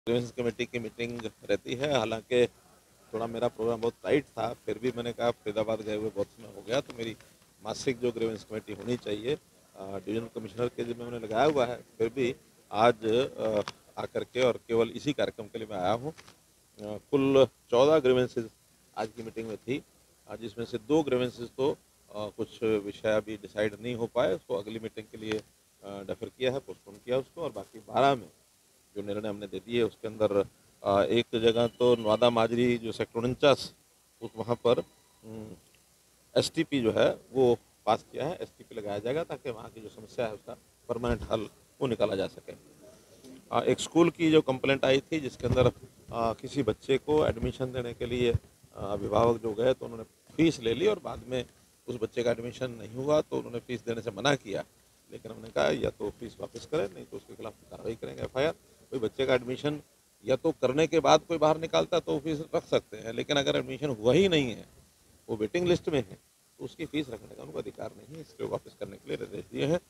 Grievance committee की meeting रहती है। हालांकि थोड़ा मेरा प्रोग्राम बहुत टाइट था, फिर भी मैंने कहा फरीदाबाद गए हुए बहुत समय हो गया, तो मेरी मासिक जो ग्रीवेंस कमेटी होनी चाहिए डिवीजनल कमिश्नर के जिम्मे मैंने लगाया हुआ है, फिर भी आज आकर के और केवल इसी कार्यक्रम के लिए मैं आया हूँ। कुल 14 ग्रीवेंसेज आज की मीटिंग में थी, जिसमें से 2 ग्रीवेंसेज तो कुछ विषय अभी डिसाइड नहीं हो पाए, उसको अगली मीटिंग के लिए डेफर किया है, पोस्टपोन किया उसको, और बाकी 12 में जो निर्णय हमने दे दिए उसके अंदर एक जगह तो नवादा माजरी जो सेक्टर 49 उस वहाँ पर एसटीपी जो है वो पास किया है, एसटीपी लगाया जाएगा ताकि वहाँ की जो समस्या है उसका परमानेंट हल वो निकाला जा सके। एक स्कूल की जो कंप्लेंट आई थी जिसके अंदर किसी बच्चे को एडमिशन देने के लिए अभिभावक जो गए तो उन्होंने फीस ले ली और बाद में उस बच्चे का एडमिशन नहीं हुआ तो उन्होंने फीस देने से मना किया, लेकिन हमने कहा या तो फीस वापस करें, नहीं तो उसके खिलाफ कार्रवाई करेंगे एफआईआर। कोई बच्चे का एडमिशन या तो करने के बाद कोई बाहर निकालता तो फीस रख सकते हैं, लेकिन अगर एडमिशन हुआ ही नहीं है, वो वेटिंग लिस्ट में है, तो उसकी फीस रखने का उनको अधिकार नहीं है, इसलिए वापस करने के लिए निर्देश दिए हैं।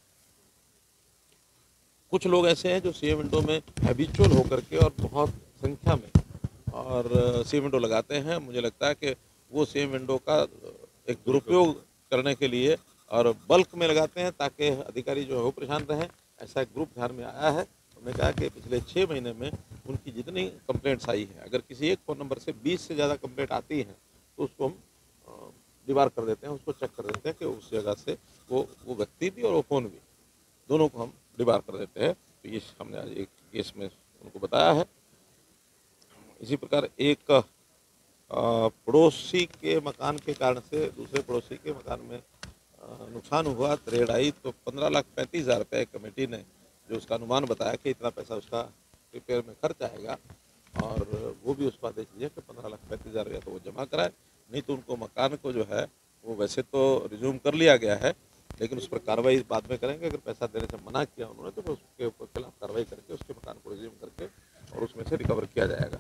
कुछ लोग ऐसे हैं जो सीए विंडो में हैबिचुअल होकर के और बहुत संख्या में और सीए विंडो लगाते हैं। मुझे लगता है कि वो सीए विंडो का एक दुरुपयोग करने के लिए और बल्क में लगाते हैं ताकि अधिकारी जो है वो परेशान रहें। ऐसा एक ग्रुप ध्यान में आया है। हमने कहा कि पिछले 6 महीने में उनकी जितनी कंप्लेंट्स आई हैं, अगर किसी एक फ़ोन नंबर से 20 से ज़्यादा कंप्लेंट आती हैं तो उसको हम डिबार कर देते हैं, उसको चेक कर देते हैं कि उस जगह से वो व्यक्ति भी और वो फ़ोन भी दोनों को हम डिबार कर देते हैं। तो ये हमने आज एक केस में उनको बताया है। इसी प्रकार एक पड़ोसी के मकान के कारण से दूसरे पड़ोसी के मकान में नुकसान हुआ, तरेड़ आई, तो 15,35,000 रुपये कमेटी ने जो उसका अनुमान बताया कि इतना पैसा उसका रिपेयर में खर्च आएगा, और वो भी उसको आदेश दिया कि 15,35,000 रुपया तो वो जमा कराए, नहीं तो उनको मकान को जो है वो वैसे तो रिज्यूम कर लिया गया है, लेकिन उस पर कार्रवाई बाद में करेंगे। अगर पैसा देने से मना किया उन्होंने तो उसके खिलाफ कार्रवाई करके उसके मकान को रिज्यूम करके और उसमें से रिकवर किया जाएगा।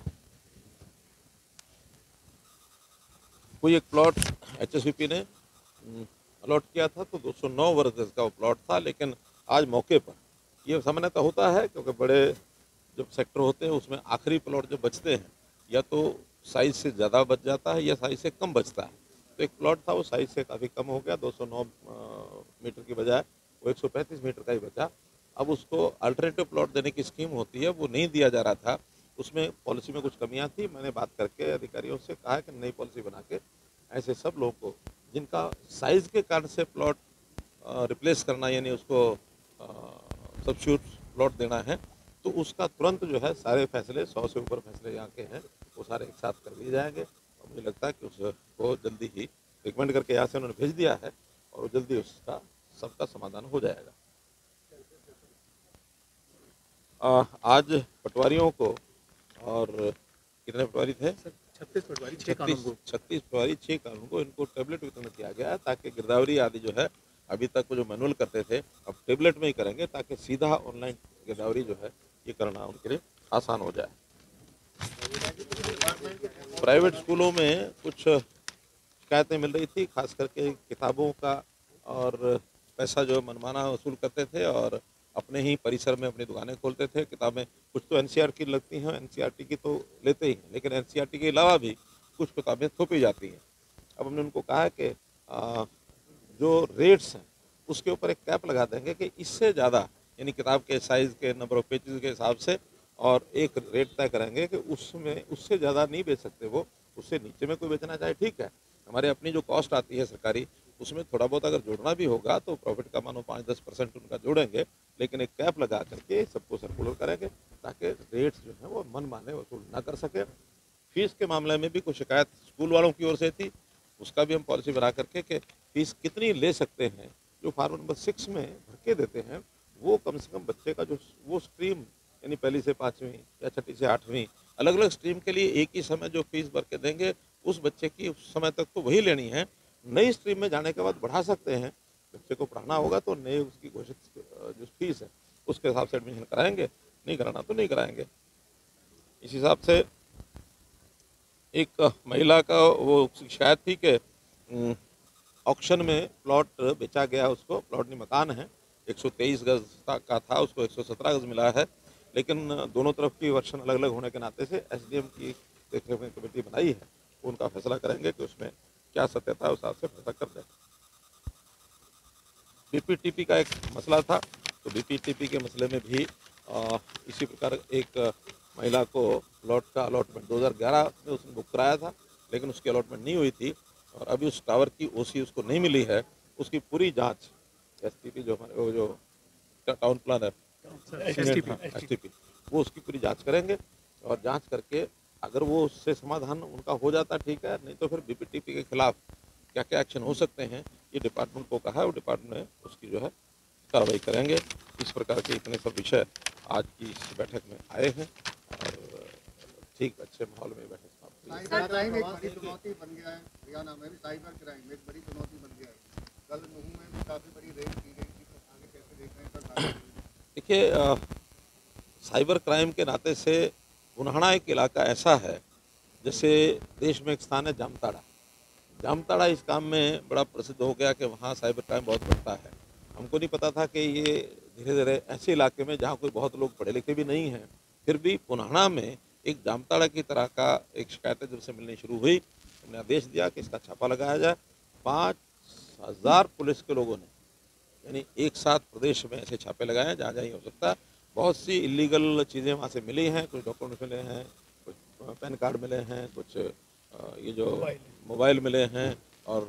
कोई एक प्लॉट एचएसवीपी ने अलॉट किया था तो 209 वर्ग गज का वो प्लॉट था, लेकिन आज मौके पर ये सामान्यतः होता है क्योंकि बड़े जब सेक्टर होते हैं उसमें आखिरी प्लॉट जो बचते हैं या तो साइज से ज़्यादा बच जाता है या साइज से कम बचता है। तो एक प्लॉट था वो साइज से काफ़ी कम हो गया, 209 मीटर की बजाय वो 135 मीटर का ही बचा। अब उसको अल्टरनेटिव प्लॉट देने की स्कीम होती है, वो नहीं दिया जा रहा था, उसमें पॉलिसी में कुछ कमियां थी। मैंने बात करके अधिकारियों से कहा कि नई पॉलिसी बना के ऐसे सब लोगों को जिनका साइज़ के कारण से प्लॉट रिप्लेस करना यानी उसको सब्स्टिट्यूट प्लॉट देना है, तो उसका तुरंत जो है सारे फैसले 100 से ऊपर फैसले यहाँ के हैं वो सारे एक साथ कर दिए जाएंगे। और मुझे लगता है कि उसको जल्दी ही रिकमेंड करके यहाँ से उन्होंने भेज दिया है और जल्दी उसका सबका समाधान हो जाएगा। आज पटवारियों को और कितने पटवारी थे? 36 पटवारी 6 कानून को 36 पटवारी 6 कानून को इनको टेबलेट वितरण किया गया है ताकि गिरदावरी आदि जो है अभी तक वो जो मैनुअल करते थे अब टेबलेट में ही करेंगे ताकि सीधा ऑनलाइन गिरदावरी जो है ये करना उनके लिए आसान हो जाए। प्राइवेट स्कूलों में कुछ शिकायतें मिल रही थी, खास करके किताबों का, और पैसा जो मनमाना वसूल करते थे और अपने ही परिसर में अपनी दुकानें खोलते थे। किताबें कुछ तो एनसीईआरटी की लगती हैं, एनसीईआरटी की तो लेते ही हैं, लेकिन एनसीईआरटी के अलावा भी कुछ किताबें थोपी जाती हैं। अब हमने उनको कहा है कि जो रेट्स हैं उसके ऊपर एक कैप लगा देंगे कि इससे ज़्यादा यानी किताब के साइज़ के नंबर ऑफ पेजेस के हिसाब से, और एक रेट तय करेंगे कि उसमें उससे ज़्यादा नहीं बेच सकते वो, उससे नीचे में कोई बेचना चाहे ठीक है। हमारे अपनी जो कॉस्ट आती है सरकारी उसमें थोड़ा बहुत अगर जोड़ना भी होगा तो प्रॉफिट का मानो 5-10% उनका जोड़ेंगे, लेकिन एक कैप लगा करके सबको सर्कुलर करेंगे ताकि रेट्स जो है वो मन माने वसूल ना कर सके। फीस के मामले में भी कुछ शिकायत स्कूल वालों की ओर से थी, उसका भी हम पॉलिसी बना करके कि फीस कितनी ले सकते हैं। जो फार्म नंबर 6 में भर के देते हैं वो कम से कम बच्चे का जो वो स्ट्रीम यानी पहली से 5वीं या छठी से 8वीं अलग अलग स्ट्रीम के लिए एक ही समय जो फीस भर के देंगे उस बच्चे की उस समय तक तो वही लेनी है। नई स्ट्रीम में जाने के बाद बढ़ा सकते हैं, बच्चे को पढ़ाना होगा तो नए उसकी घोषित जो फीस है उसके हिसाब से एडमिशन कराएंगे, नहीं कराना तो नहीं कराएंगे। इस हिसाब से एक महिला का वो शिकायत थी कि ऑक्शन में प्लॉट बेचा गया, उसको प्लॉट नहीं मकान है 123 गज का था, उसको 117 गज मिला है, लेकिन दोनों तरफ की वर्शन अलग अलग होने के नाते से एसडीएम की देखरेख में कमेटी बनाई है, वो उनका फैसला करेंगे कि उसमें क्या सत्यता है, उस हिसाब से फैसला कर दें। बीपीटीपी का एक मसला था, तो बीपीटीपी के मसले में भी इसी प्रकार एक महिला को प्लॉट का अलॉटमेंट 2011 में उसने बुक कराया था, लेकिन उसकी अलॉटमेंट नहीं हुई थी और अभी उस टावर की ओसी उसको नहीं मिली है। उसकी पूरी जांच एसटीपी जो हमारे वो जो टाउन प्लानर एसटीपी वो उसकी पूरी जांच करेंगे और जांच करके अगर वो उससे समाधान उनका हो जाता ठीक है, नहीं तो फिर बीपीटीपी के खिलाफ क्या क्या एक्शन हो सकते हैं ये डिपार्टमेंट को कहा है, वो डिपार्टमेंट उसकी जो है कार्रवाई करेंगे। इस प्रकार के इतने सब विषय आज की इस बैठक में आए हैं और ठीक अच्छे माहौल में बैठक समाप्त हुई। साइबर क्राइम एक बड़ी चुनौती बन गया है, हरियाणा में भी साइबर क्राइम एक बड़ी चुनौती बन गया है। कल नूह में भी काफ़ी बड़ी रेड की गई थी, तो आगे कैसे देख रहे हैं सर? देखिए साइबर क्राइम के नाते से पुन्हाड़ा एक इलाका ऐसा है जैसे देश में एक स्थान है जामताड़ा। जामताड़ा इस काम में बड़ा प्रसिद्ध हो गया कि वहाँ साइबर क्राइम बहुत बढ़ता है। हमको नहीं पता था कि ये धीरे धीरे ऐसे इलाके में जहाँ कोई बहुत लोग पढ़े लिखे भी नहीं हैं, फिर भी पुन्हाड़ा में एक जामताड़ा की तरह का एक शिकायतें जब से मिलनी शुरू हुई, हमने आदेश दिया कि इसका छापा लगाया जाए। 5000 पुलिस के लोगों ने यानी एक साथ प्रदेश में ऐसे छापे लगाए हैं जहाँ जहाँ हो सकता है। बहुत सी इलीगल चीज़ें वहाँ से मिली हैं, कुछ डॉक्यूमेंट्स मिले हैं, कुछ पैन कार्ड मिले हैं, कुछ ये जो मोबाइल मिले हैं और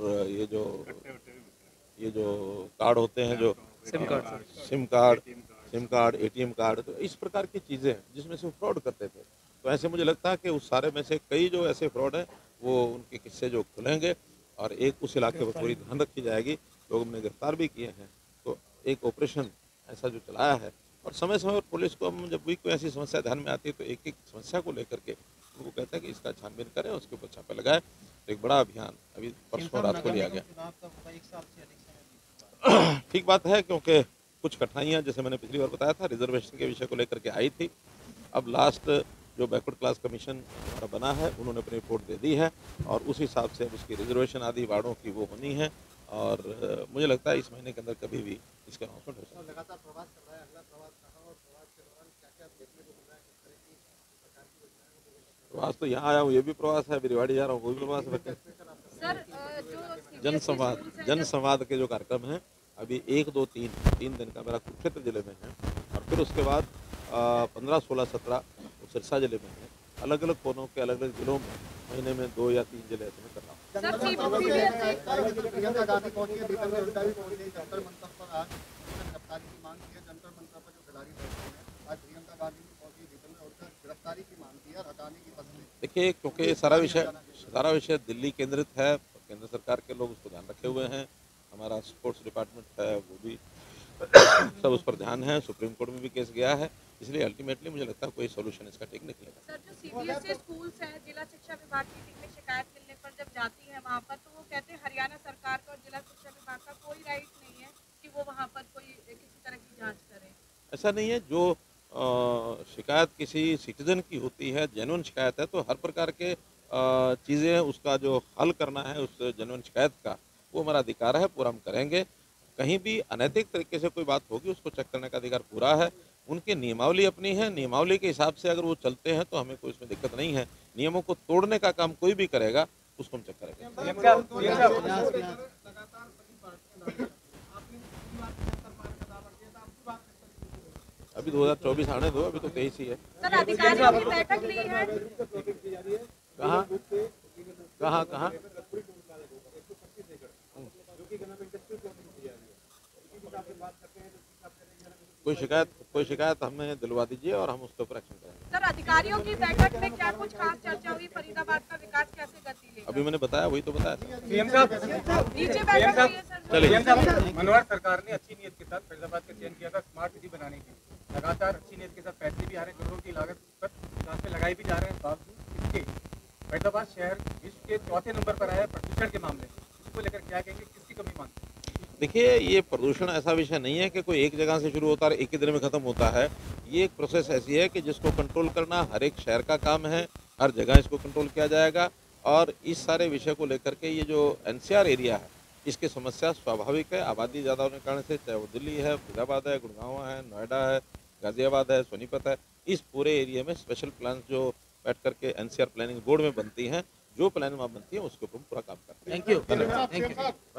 ये जो कार्ड होते हैं जो सिम कार्ड एटीएम कार्ड, तो इस प्रकार की चीज़ें हैं जिसमें से फ्रॉड करते थे। तो ऐसे मुझे लगता है कि उस सारे में से कई जो ऐसे फ्रॉड हैं वो उनके किस्से जो खुलेंगे और एक उस इलाके पर पूरी ध्यान रखी जाएगी। लोग हमने गिरफ्तार भी किए हैं, तो एक ऑपरेशन ऐसा जो चलाया है और समय समय पर पुलिस को हम जब भी कोई ऐसी समस्या ध्यान में आती है तो एक एक समस्या को लेकर के उनको कहते हैं कि इसका छानबीन करें, उसके ऊपर छापे लगाए। तो एक बड़ा अभियान अभी परसों रात को लिया गया। ठीक बात है, क्योंकि कुछ कठिनाइयाँ जैसे मैंने पिछली बार बताया था रिजर्वेशन के विषय को लेकर के आई थी। अब लास्ट जो बैकवर्ड क्लास कमीशन हमारा बना है उन्होंने अपनी रिपोर्ट दे दी है और उस हिसाब से अब उसकी रिजर्वेशन आदि वार्डों की वो होनी है और मुझे लगता है इस महीने के अंदर कभी भी इसका अनाउंसमेंट हो सकता है। लगातार प्रवास कर रहा है, अगला प्रवास कहाँ और प्रवास के दौरान क्या-क्या देखने को मिल रहा है, किस तरह की सरकार की योजनाएं? प्रवास तो यहाँ आया हूँ, ये भी प्रवास है, रेवाड़ी जा रहा हूँ, वो भी प्रवास है। सर जो जनसंवाद के जो कार्यक्रम हैं अभी 1, 2, 3 दिन का मेरा कुरुक्षेत्र जिले में है और फिर उसके बाद 15, 16, 17 सिरसा जिले में है। अलग अलग कोनों के अलग अलग जिलों में महीने में 2 या 3 जिले ऐसे में कर रहा हूँ। प्रियंका गांधी पहुंची है, दीपक मिश्रा भी पहुंची है जंतर मंतर पर। आज गिरफ्तारी की मांग की है, जंतर मंतर पर जो खिलाड़ी बैठे हैं, आज प्रियंका गांधी भी पहुंची, दीपक ने उनका गिरफ्तारी की मांग की है, हटाने की तस्वीर। देखिए, क्योंकि सारा विषय दिल्ली केंद्रित है, केंद्र सरकार के लोग उसको ध्यान रखे हुए हैं, हमारा स्पोर्ट्स डिपार्टमेंट है वो भी सब उस पर ध्यान है, सुप्रीम कोर्ट में भी केस गया है, इसलिए अल्टीमेटली मुझे लगता है कोई सोल्यूशन इसका ठीक निकलेगा। सर जो सीबीएसई स्कूल्स हैं, जिला शिक्षा विभाग की टीम में शिकायत मिलने पर जब जाती है वहाँ पर, तो वो कहते हैं हरियाणा सरकार का और जिला शिक्षा विभाग का कोई राइट नहीं है कि वो वहाँ पर कोई किसी तरह की जाँच करे। ऐसा नहीं है, जो शिकायत किसी सिटीजन की होती है, जेन्युइन शिकायत है, तो हर प्रकार के चीज़ें उसका जो हल करना है उस जेन्युइन शिकायत का, वो हमारा अधिकार है, पूरा हम करेंगे। कहीं भी अनैतिक तरीके से कोई बात होगी उसको चेक करने का अधिकार पूरा है। उनकी नियमावली अपनी है, नियमावली के हिसाब से अगर वो चलते हैं तो हमें कोई इसमें दिक्कत नहीं है। नियमों को तोड़ने का काम कोई भी करेगा उसको हम चेक करेंगे। अभी 2024 आने दो, अभी तो 23 ही है। सर अधिकारियों की बैठक ली है, कहाँ कोई शिकायत हमें दिलवा दीजिए और हम उसके ऊपर एक्शन करेंगे। सर अधिकारियों की बैठक में क्या कुछ खास चर्चा हुई, फरीदाबाद का विकास कैसे गति लेगा? अभी मैंने बताया, वही तो बताया। सीएम साहब नीचे बैठक हुई है सर। चलिए। मनोहर सरकार ने अच्छी नीयत के साथ फरीदाबाद का चयन किया था स्मार्ट सिटी बनाने की, लगातार अच्छी नीयत के साथ पैसे भी आ रहे हैं, करोड़ों की लागत पर यहाँ पे लगाए भी जा रहे हैं। बावजूद इसके फरीदाबाद शहर विश्व के 4थे नंबर पर आया है प्रदूषण के मामले। इसको लेकर क्या कहेंगे, किसकी कमी मानते हैं? देखिए, ये प्रदूषण ऐसा विषय नहीं है कि कोई एक जगह से शुरू होता है एक ही दिन में खत्म होता है। ये एक प्रोसेस ऐसी है कि जिसको कंट्रोल करना हर एक शहर का काम है, हर जगह इसको कंट्रोल किया जाएगा। और इस सारे विषय को लेकर के ये जो एनसीआर एरिया है इसकी समस्या स्वाभाविक है, आबादी ज़्यादा होने के कारण से, चाहे वो दिल्ली है, फरीदाबाद है, गुड़गांव है, नोएडा है, गाजियाबाद है, सोनीपत है, इस पूरे एरिया में स्पेशल प्लान जो बैठ करके एनसीआर प्लानिंग बोर्ड में बनती हैं, जो प्लान वहाँ बनती है उसके ऊपर हम पूरा काम करते हैं। Thank you. धन्यवाद। Thank you.